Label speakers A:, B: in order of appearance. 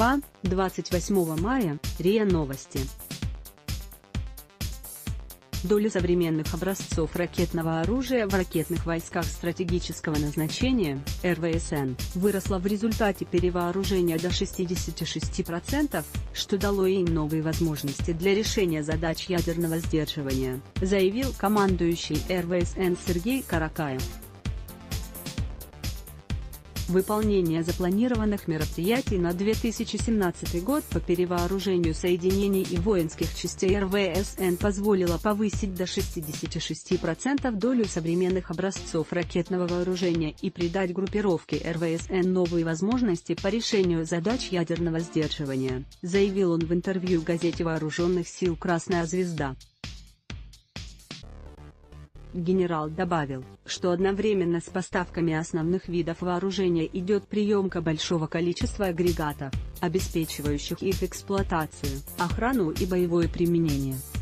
A: Москва, 28 мая, РИА Новости. Доля современных образцов ракетного оружия в ракетных войсках стратегического назначения, РВСН, выросла в результате перевооружения до 66%, что дало им новые возможности для решения задач ядерного сдерживания, заявил командующий РВСН Сергей Каракаев. Выполнение запланированных мероприятий на 2017 год по перевооружению соединений и воинских частей РВСН позволило повысить до 66% долю современных образцов ракетного вооружения и придать группировке РВСН новые возможности по решению задач ядерного сдерживания, заявил он в интервью газете Вооруженных сил «Красная звезда». Генерал добавил, что одновременно с поставками основных видов вооружения идет приемка большого количества агрегатов, обеспечивающих их эксплуатацию, охрану и боевое применение.